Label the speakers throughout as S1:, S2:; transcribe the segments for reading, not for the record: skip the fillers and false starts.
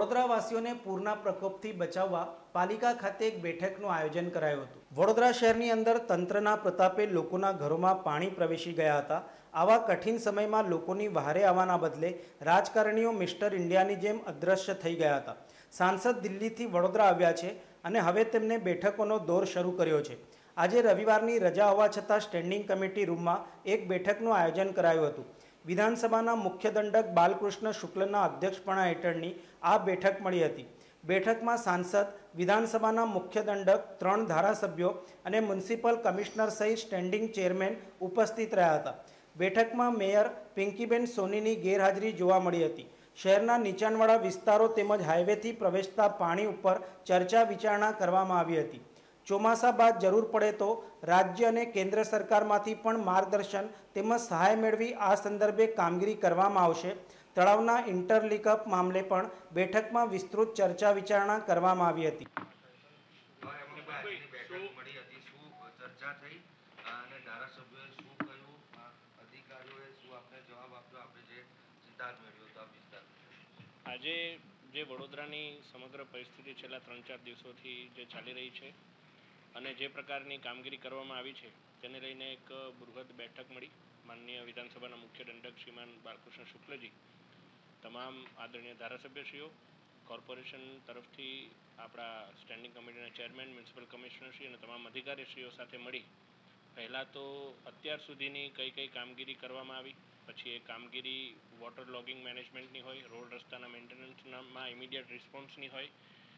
S1: વડોદરાવાસીઓને પૂરના પ્રકોપથી બચાવવા પાલિકા ખાતે એક બેઠકનું આયોજન કરાયું હતું। વડોદરા શહેરની અંદર તંત્રના પ્રતાપે લોકોના ઘરોમાં પાણી પ્રવેશી ગયા હતા। આવા કઠિન સમયમાં લોકોની વહારે આવવાના બદલે રાજકારણીઓ મિસ્ટર ઇન્ડિયાની જેમ અદ્રશ્ય થઈ ગયા હતા। સાંસદ દિલ્હીથી વડોદરા આવ્યા છે અને હવે તેમને બેઠકોનો દોર શરૂ કર્યો છે। આજે રવિવારની રજા હોવા છતાં સ્ટેન્ડિંગ કમિટી રૂમમાં એક બેઠકનું આયોજન કરાયું હતું। વિધાનસભાના મુખ્ય દંડક બાલકૃષ્ણ શુક્લના અધ્યક્ષપણા હેઠળની આ બેઠક મળી હતી। બેઠકમાં સાંસદ, વિધાનસભાના મુખ્ય દંડક, 3 ધારાસભ્યો અને મ્યુનિસિપલ કમિશનર સહિત સ્ટેન્ડિંગ ચેરમેન ઉપસ્થિત રહ્યા હતા। બેઠકમાં મેયર પિંકીબેન સોનીની ગેરહાજરી જોવા મળી હતી। શહેરના નીચાણવાળા વિસ્તારો તેમજ હાઈવેથી પ્રવેશતા પાણી ઉપર ચર્ચા વિચારણા કરવામાં આવી હતી। ચોમાસા બાદ જરૂર પડે તો રાજ્ય અને કેન્દ્ર સરકારમાંથી પણ માર્ગદર્શન તેમજ સહાય મેળવી આ સંદર્ભે કામગીરી કરવામાં આવશે। તળાવના ઇન્ટરલિંકઅપ મામલે પણ બેઠકમાં વિસ્તૃત ચર્ચા વિચારણા કરવામાં આવી હતી।
S2: આજે જે વડોદરાની સમગ્ર પરિસ્થિતિ છેલ્લા 3-4 દિવસોથી જે ચાલી રહી છે અને જે પ્રકારની કામગીરી કરવામાં આવી છે તેને લઈને એક બૃહદ બેઠક મળી। માનનીય વિધાનસભાના મુખ્ય દંડક શ્રીમાન બાલકૃષ્ણ શુક્લજી, તમામ આદરણીય ધારાસભ્યશ્રીઓ, કોર્પોરેશન તરફથી આપણા સ્ટેન્ડિંગ કમિટીના ચેરમેન, મ્યુનિસિપલ કમિશનરશ્રી અને તમામ અધિકારીશ્રીઓ સાથે મળી પહેલાં તો અત્યાર સુધીની કઈ કામગીરી કરવામાં આવી, પછી એ કામગીરી વોટર લોગિંગ મેનેજમેન્ટની હોય, રોડ રસ્તાના મેન્ટેનન્સમાં ઇમિડિયેટ રિસ્પોન્સની હોય,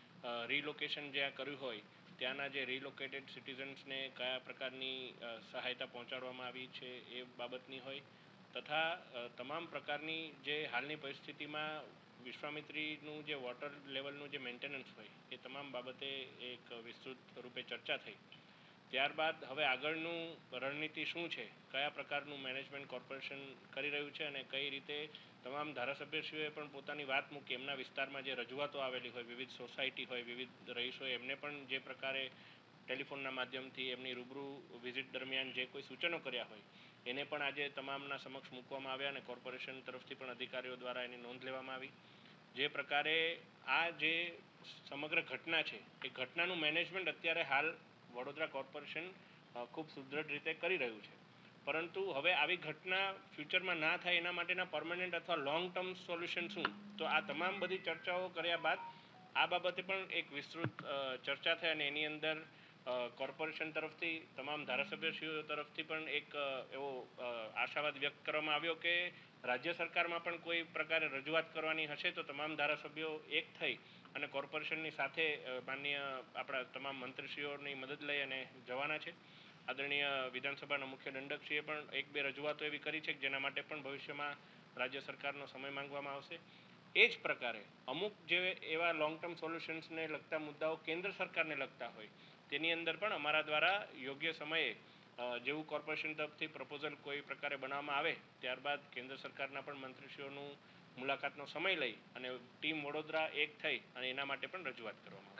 S2: રીલોકેશન જ્યાં કર્યું હોય ત્યાંના જે રીલોકેટેડ સિટીઝન્સને કયા પ્રકારની સહાયતા પહોંચાડવામાં આવી છે એ બાબતની હોય, તથા તમામ પ્રકારની જે હાલની પરિસ્થિતિમાં વિશ્વામિત્રીનું જે વોટર લેવલનું જે મેન્ટેનન્સ હોય એ તમામ બાબતે એક વિસ્તૃત રૂપે ચર્ચા થઈ। ત્યારબાદ હવે આગળનું રણનીતિ શું છે, કયા પ્રકારનું મેનેજમેન્ટ કોર્પોરેશન કરી રહ્યું છે અને કઈ રીતે તમામ ધારાસભ્યશ્રીઓએ પણ પોતાની વાત મૂકી, એમના વિસ્તારમાં જે રજૂઆતો આવેલી હોય, વિવિધ સોસાયટી હોય, વિવિધ રહીશોએ એમને પણ જે પ્રકારે ટેલિફોનના માધ્યમથી એમની રૂબરૂ વિઝિટ દરમિયાન જે કોઈ સૂચનો કર્યા હોય એને પણ આજે તમામના સમક્ષ મૂકવામાં આવ્યા અને કોર્પોરેશન તરફથી પણ અધિકારીઓ દ્વારા એની નોંધ લેવામાં આવી। જે પ્રકારે આ જે સમગ્ર ઘટના છે એ ઘટનાનું મેનેજમેન્ટ અત્યારે હાલ વડોદરા કોર્પોરેશન ખૂબ સુદૃઢ રીતે કરી રહ્યું છે, પરંતુ હવે આવી ઘટના ફ્યુચરમાં ના થાય એના માટેના પરમનન્ટ અથવા લોંગ ટર્મ સોલ્યુશન શું, તો આ તમામ બધી ચર્ચાઓ કર્યા બાદ આ બાબતે પણ એક વિસ્તૃત ચર્ચા થઈ અને એની અંદર કોર્પોરેશન તરફથી તમામ ધારાસભ્યશ્રીઓ તરફથી પણ એક એવો આશાવાદ વ્યક્ત કરવામાં આવ્યો કે રાજ્ય સરકારમાં પણ કોઈ પ્રકારે રજૂઆત કરવાની હશે તો તમામ ધારાસભ્યો એક થઈ અને કોર્પોરેશનની સાથે માનનીય આપણા તમામ મંત્રીશ્રીઓની મદદ લઈ અને જવાના છે। આદરણીય વિધાનસભાના મુખ્ય દંડકશ્રીએ પણ 1-2 રજૂઆતો એવી કરી છે કે જેના માટે પણ ભવિષ્યમાં રાજ્ય સરકારનો સમય માંગવામાં આવશે। એ જ પ્રકારે અમુક જે એવા લોંગ ટર્મ સોલ્યુશન્સને લગતા મુદ્દાઓ કેન્દ્ર સરકારને લગતા હોય તેની અંદર પણ અમારા દ્વારા યોગ્ય સમયે જેવું કોર્પોરેશન તરફથી પ્રપોઝલ કોઈ પ્રકારે બનાવવામાં આવે ત્યારબાદ કેન્દ્ર સરકારના પણ મંત્રીશ્રીઓનું મુલાકાતનો સમય લઈ અને ટીમ વડોદરા એક થઈ અને એના માટે પણ રજૂઆત કરવામાં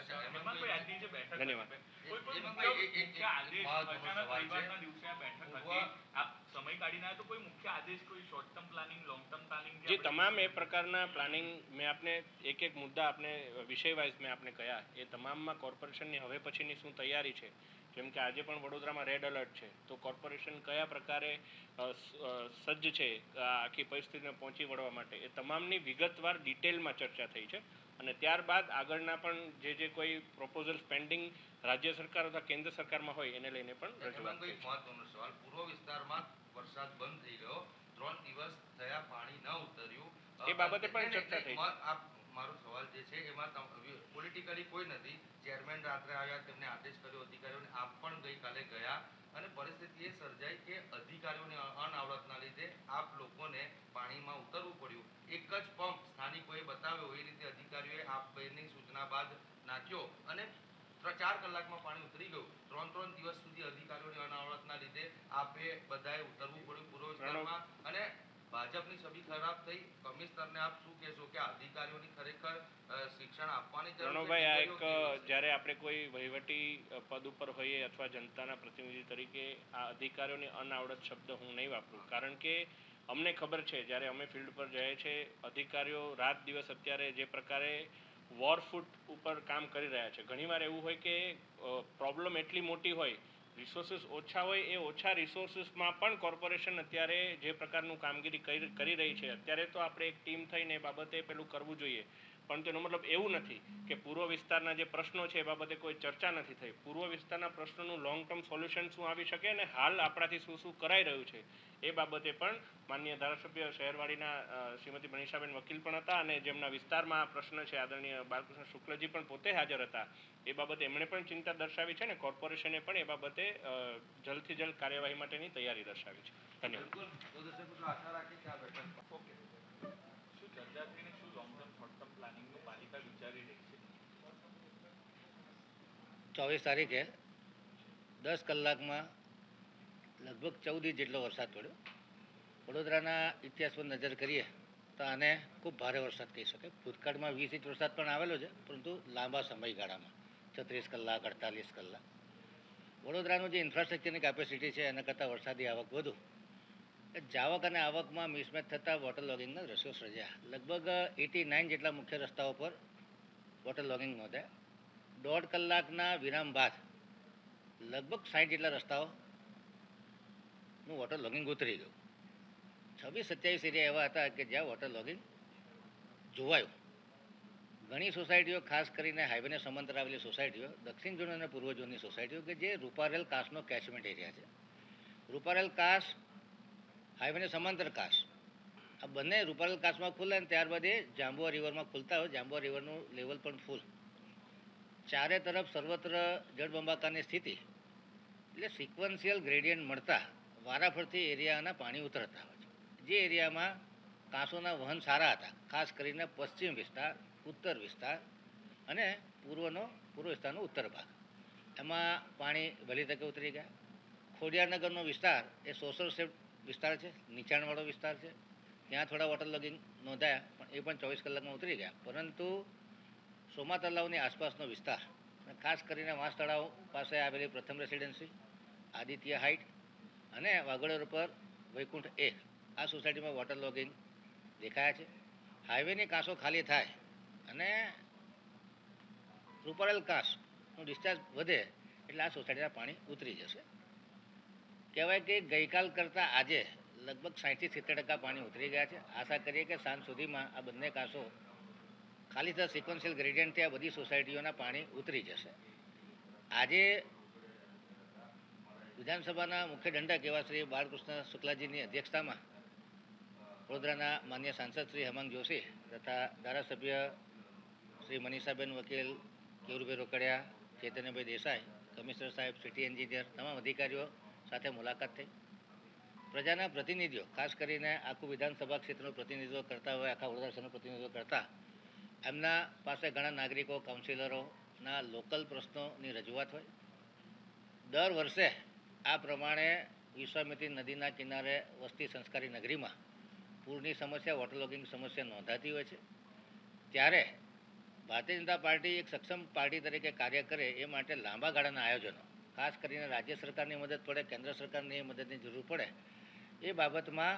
S2: આવશે। ધન્યવાદ। જે તમામ એ પ્રકારના પ્લાનિંગ મેં આપને એક મુદ્દા આપને વિષય વાઇઝ મેં આપને કહ્યા એ તમામમાં કોર્પોરેશનની હવે પછીની શું તૈયારી છે, જેમ કે આજે પણ વડોદરામાં રેડ એલર્ટ છે તો કોર્પોરેશન કયા પ્રકારે સજ્જ છે આખી પરિસ્થિતિને પહોંચી વળવા માટે, એ તમામની વિગતવાર ડિટેલમાં ચર્ચા થઈ છે અને ત્યારબાદ આગળના પણ જે કોઈ પ્રોપોઝલ્સ પેન્ડિંગ રાજ્ય સરકાર અથવા કેન્દ્ર સરકારમાં હોય એને લઈને પણ રજૂઆત થઈ છે।
S3: મહત્વનો સવાલ, પૂર્વ વિસ્તારમાં વરસાદ બંધ થઈ ગયો, 3 દિવસ થયા પાણી ન ઉતર્યું,
S2: એ બાબતે પણ ચર્ચા થઈ છે।
S3: મારો સવાલ જે છે એમાં પોલિટિકલી કોઈ નથી, ચેરમેન રાત્રે આવ્યા, તેમને આદેશ કર્યો અધિકારીઓને, આપ પણ ગઈકાલે ગયા અને પરિસ્થિતિ એ સર્જાઈ કે અધિકારીઓની અનાવડતના લીધે આપ લોકોને પાણીમાં ઉતરવું પડ્યું। એક જ પંપ સ્થાનિકોએ બતાવ્યો એ રીતે અધિકારીઓએ આપની સૂચના બાદ નાખ્યો અને 4 કલાકમાં પાણી ઉતરી ગયું। 3 દિવસ સુધી અધિકારીઓની અનાવડતના લીધે આપે બધાએ ઉતરવું પડ્યું પૂર્વ વિસ્તારમાં અને ભાજપની છબી ખરાબ થઈ। કમિશનરને આપ શું કહેશો કે અધિકારીઓની ખરેખર શિક્ષણ આપવાની જરૂર છે?
S2: ભાઈ, આ એક જ્યારે આપણે કોઈ વહીવટી પદ ઉપર હોઈએ અથવા જનતાના પ્રતિનિધિ તરીકે આ અધિકારીઓની અનાવડત શબ્દ હું નહીં વાપરું, કારણ કે અમને ખબર છે જ્યારે અમે ફિલ્ડ પર જઈએ છીએ અધિકારીઓ રાત દિવસ અત્યારે જે પ્રકારે વોરફૂટ ઉપર કામ કરી રહ્યા છે. ઘણીવાર એવું હોય કે પ્રોબ્લેમ એટલી મોટી હોય, રિસોર્સિસ ઓછા હોય, એ ઓછા રિસોર્સિસમાં પણ કોર્પોરેશન અત્યારે જે પ્રકારનું કામગીરી કરી રહી છે, અત્યારે તો આપણે એક ટીમ થઈને એ બાબતે પેલું કરવું જોઈએ. પણ તેનો મતલબ એવું નથી કે પૂર્વ વિસ્તારના જે પ્રશ્નો છે એ બાબતે કોઈ ચર્ચા નથી થઈ. પૂર્વ વિસ્તારના પ્રશ્નોનું લોંગ ટર્મ સોલ્યુશન શું આવી શકે અને હાલ આપણાથી શું શું કરાઈ રહ્યું છે એ બાબતે પણ માનનીય ધારાસભ્ય શહેરવાડીના શ્રીમતી મનીષાબેન વકીલ પણ હતા, અને જેમના વિસ્તારમાં આ પ્રશ્ન છે આદરણીય બાલકૃષ્ણ શુક્લજી પણ પોતે હાજર હતા. એ બાબતે એમણે પણ ચિંતા દર્શાવી છે, અને કોર્પોરેશને પણ એ બાબતે જલ્દથી જલ્દ કાર્યવાહી માટેની તૈયારી દર્શાવી છે. ધન્યવાદ.
S4: ચોવીસ તારીખે 10 કલાકમાં લગભગ 14 ઇંચ જેટલો વરસાદ પડ્યો. વડોદરાના ઇતિહાસ પર નજર કરીએ તો આને ખૂબ ભારે વરસાદ કહી શકાય. ભૂતકાળમાં 20 ઇંચ વરસાદ પણ આવેલો છે, પરંતુ લાંબા સમયગાળામાં 36 કલાક 48 કલાક. વડોદરાનું જે ઇન્ફ્રાસ્ટ્રક્ચરની કેપેસિટી છે એના કરતાં વરસાદી આવક વધુ. જાવક અને આવકમાં મિસમેચ થતાં વોટર લોગિંગના દ્રશ્યો સર્જ્યા. લગભગ 89 જેટલા મુખ્ય રસ્તાઓ પર વોટર લોગિંગ નોંધાયા. 1.5 કલાકના વિરામ બાદ લગભગ 60 જેટલા રસ્તાઓનું વોટર લોગિંગ ઉતરી ગયું. 26-27 એરિયા એવા હતા કે જ્યાં વોટર લોગિંગ જોવાયું. ઘણી સોસાયટીઓ, ખાસ કરીને હાઈવેને સમાંતર આવેલી સોસાયટીઓ, દક્ષિણ ઝોન અને પૂર્વ ઝોનની સોસાયટીઓ કે જે રૂપારેલ કાસનો કેચમેન્ટ એરિયા છે. રૂપારેલ કાસ, હાઈવેને સમાંતર કાસ, આ બંને રૂપારેલ કાસમાં ખુલે અને ત્યારબાદ એ જાંબુઆ રિવરમાં ખુલતા હોય. જાંબુઆ રિવરનું લેવલ પણ ફૂલ. ચારે તરફ સર્વત્ર જળબંબાકારની સ્થિતિ, એટલે સિક્વન્શિયલ ગ્રેડિયન્ટ મળતા વારાફરતી એરિયાના પાણી ઉતરતા હોય છે. જે એરિયામાં કાંસોના વહન સારા હતા, ખાસ કરીને પશ્ચિમ વિસ્તાર, ઉત્તર વિસ્તાર અને પૂર્વ વિસ્તારનો ઉત્તર ભાગ, એમાં પાણી વહેલી તકે ઉતરી ગયા. ખોડિયારનગરનો વિસ્તાર એ સોશલ સેફ વિસ્તાર છે, નીચાણવાળો વિસ્તાર છે. ત્યાં થોડા વોટર લોગિંગ નોંધાયા, પણ એ પણ 24 કલાકમાં ઉતરી ગયા. પરંતુ સોમા તલાવની આસપાસનો વિસ્તાર, ખાસ કરીને વાંસ તળાવ પાસે આવેલી પ્રથમ રેસિડેન્સી, આદિત્ય હાઇટ અને વાગડ પર વૈકુંઠ 1, આ સોસાયટીમાં વોટર લોગિંગ દેખાયા છે. હાઈવેની કાંસો ખાલી થાય અને રૂપારેલ કાંસનું ડિસ્ચાર્જ વધે એટલે આ સોસાયટીના પાણી ઉતરી જશે. કહેવાય કે ગઈકાલ કરતાં આજે લગભગ 60-70% પાણી ઉતરી ગયા છે. આશા કરીએ કે સાંજ સુધીમાં આ બંને કાંસો ખાલી થતા સિક્વન્શિયલ ગ્રેડિયન્ટથી આ બધી સોસાયટીઓના પાણી ઉતરી જશે. આજે વિધાનસભાના મુખ્ય દંડક એવા શ્રી બાલકૃષ્ણ શુક્લાજીની અધ્યક્ષતામાં વડોદરાના માન્ય સાંસદ શ્રી હેમાંગ જોશી તથા ધારાસભ્ય શ્રી મનીષાબેન વકીલ, કેવુરભાઈ રોકડિયા, ચૈતન્યભાઈ દેસાઈ, કમિશનર સાહેબ, સિટી એન્જિનિયર, તમામ અધિકારીઓ સાથે મુલાકાત થઈ. પ્રજાના પ્રતિનિધિઓ, ખાસ કરીને આખું વિધાનસભા ક્ષેત્રનું પ્રતિનિધિત્વ કરતા હોય, આખા વડોદરા શહેરનું પ્રતિનિધિત્વ કરતા, એમના પાસે ઘણા નાગરિકો, કાઉન્સિલરોના લોકલ પ્રશ્નોની રજૂઆત હોય. દર વર્ષે આ પ્રમાણે વિશ્વામિત્રી નદીના કિનારે વસતી સંસ્કારી નગરીમાં પૂરની સમસ્યા, વોટર લોગિંગ સમસ્યા નોંધાતી હોય છે. ત્યારે ભારતીય જનતા પાર્ટી એક સક્ષમ પાર્ટી તરીકે કાર્ય કરે એ માટે લાંબા ગાળાના આયોજનો, ખાસ કરીને રાજ્ય સરકારની મદદ પડે, કેન્દ્ર સરકારની મદદની જરૂર પડે, એ બાબતમાં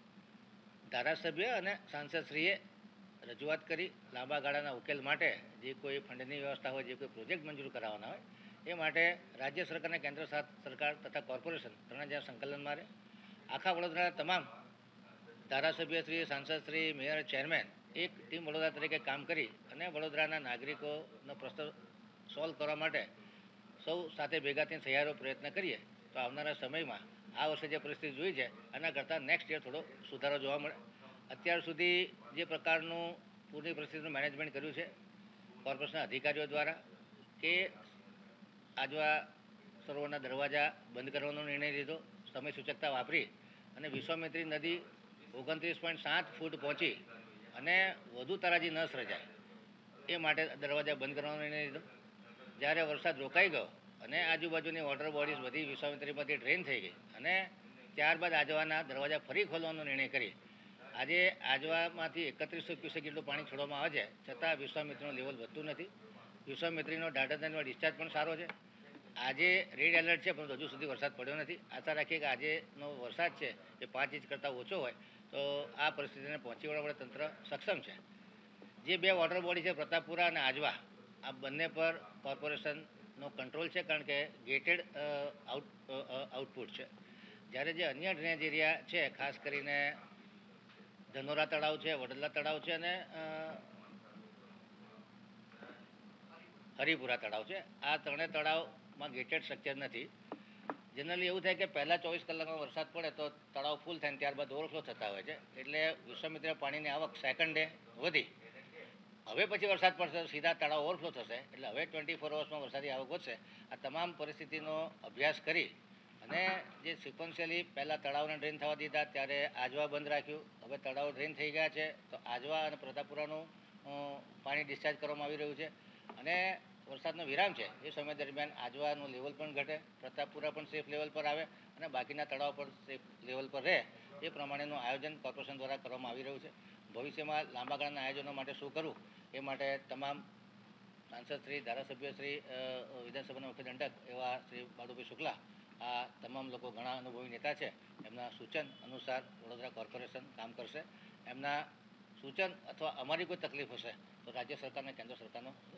S4: ધારાસભ્ય અને સાંસદશ્રીએ રજૂઆત કરી. લાંબા ગાળાના ઉકેલ માટે જે કોઈ ફંડની વ્યવસ્થા હોય, જે કોઈ પ્રોજેક્ટ મંજૂર કરાવવાના હોય, એ માટે રાજ્ય સરકાર અને કેન્દ્ર સરકાર તથા કોર્પોરેશન ત્રણે જ્યાં સંકલન મારે. આખા વડોદરાના તમામ ધારાસભ્યશ્રી, સાંસદશ્રી, મેયર, ચેરમેન એક ટીમ વડોદરા તરીકે કામ કરી અને વડોદરાના નાગરિકોનો પ્રશ્ન સોલ્વ કરવા માટે સૌ સાથે ભેગા થઈને સહિયારો પ્રયત્ન કરીએ તો આવનારા સમયમાં આ વર્ષે જે પરિસ્થિતિ જોઈ છે એના કરતાં નેક્સ્ટ યર થોડો સુધારો જોવા મળે. અત્યાર સુધી જે પ્રકારનું પૂરની પરિસ્થિતિનું મેનેજમેન્ટ કર્યું છે કોર્પોરેશનના અધિકારીઓ દ્વારા, કે આજવા સરોવરના દરવાજા બંધ કરવાનો નિર્ણય લીધો, સમય સૂચકતા વાપરી અને વિશ્વામિત્રી નદી 29.7 ફૂટ પહોંચી અને વધુ તારાજી ન સર્જાય એ માટે દરવાજા બંધ કરવાનો નિર્ણય લીધો. જ્યારે વરસાદ રોકાઈ ગયો અને આજુબાજુની વોટર બોડીઝ બધી વિશ્વામિત્રીમાંથી ડ્રેન થઈ ગઈ અને ત્યારબાદ આજવાના દરવાજા ફરી ખોલવાનો નિર્ણય કરી આજે આજવામાંથી 3100 ક્યુસેક જેટલું પાણી છોડવામાં આવે છે, છતાં વિશ્વામિત્રીનું લેવલ વધતું નથી. વિશ્વામિત્રીનો ઢાઢરનો ડિસ્ચાર્જ પણ સારો છે. આજે રેડ એલર્ટ છે, પરંતુ હજુ સુધી વરસાદ પડ્યો નથી. આશા રાખીએ કે આજેનો વરસાદ છે એ 5 ઇંચ કરતાં ઓછો હોય તો આ પરિસ્થિતિને પહોંચી વળવા માટે તંત્ર સક્ષમ છે. જે બે વોટર બોડી છે પ્રતાપપુરા અને આજવા, આ બંને પર કોર્પોરેશનનો કંટ્રોલ છે, કારણ કે ગેટેડ આઉટપુટ છે. જ્યારે જે અન્ય ડ્રેનેજ એરિયા છે, ખાસ કરીને ધનોરા તળાવ છે, વડોદરા તળાવ છે અને હરિપુરા તળાવ છે, આ ત્રણેય તળાવમાં ગેટેડ સ્ટ્રક્ચર નથી. જનરલી એવું થાય કે પહેલાં 24 કલાકમાં વરસાદ પડે તો તળાવ ફૂલ થાય ને ત્યારબાદ ઓવરફ્લો થતા હોય છે. એટલે વિશ્વામિત્ર પાણીની આવક સેકન્ડ ડે વધી. હવે પછી વરસાદ પડશે તો સીધા તળાવ ઓવરફ્લો થશે. એટલે હવે 24 અવર્સમાં વરસાદી આવક વધશે. આ તમામ પરિસ્થિતિનો અભ્યાસ કરી અને જે સિક્વન્શિયલી પહેલાં તળાવને ડ્રેન થવા દીધા, ત્યારે આજવા બંધ રાખ્યું. હવે તળાવ ડ્રેન થઈ ગયા છે તો આજવા અને પ્રતાપપુરાનું પાણી ડિસ્ચાર્જ કરવામાં આવી રહ્યું છે. અને વરસાદનો વિરામ છે એ સમય દરમિયાન આજવાનું લેવલ પણ ઘટે, પ્રતાપપુરા પણ સેફ લેવલ પર આવે અને બાકીના તળાવ પણ સેફ લેવલ પર રહે, એ પ્રમાણેનું આયોજન કોર્પોરેશન દ્વારા કરવામાં આવી રહ્યું છે. ભવિષ્યમાં લાંબા ગાળાના આયોજનો માટે શું કરવું એ માટે તમામ સાંસદશ્રી, ધારાસભ્યશ્રી, વિધાનસભાના મુખ્ય દંડક એવા શ્રી બાળુભાઈ શુક્લા, આ તમામ લોકો ઘણા અનુભવી નેતા છે. એમના સૂચન અનુસાર વડોદરા કોર્પોરેશન કામ કરશે. એમના સૂચન અથવા અમારી કોઈ તકલીફ હશે તો રાજ્ય સરકાર અને કેન્દ્ર સરકારનો